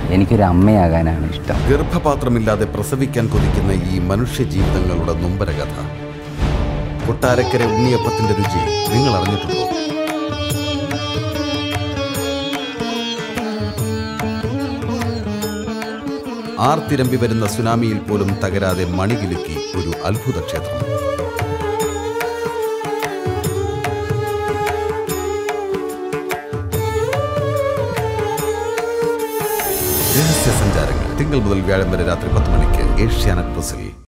എനിക്കൊരു അമ്മയാകാനാണ് ഇഷ്ടം. ഗർഭപാത്രമില്ലാതെ പ്രസവിക്കാൻ കൊതിക്കുന്ന ഈ മനുഷ്യ ജീവിതങ്ങളുടെ നൊമ്പരകഥ. കൊട്ടാരക്കര ഉണ്ണിയപ്പത്തിന്റെ രുചി നിങ്ങൾ അറിഞ്ഞിട്ടുണ്ടോ? ആർത്തിരമ്പി വരുന്ന സുനാമിയിൽ പോലും തകരാതെ മണികിലുക്കി ഒരു അത്ഭുത ക്ഷേത്രം. രഹസ്യ സഞ്ചാരങ്ങൾ തിങ്കൾ മുതൽ വ്യാഴം വരെ രാത്രി 10 മണിക്ക് ഏഷ്യാനെറ്റ് പ്ലസിൽ.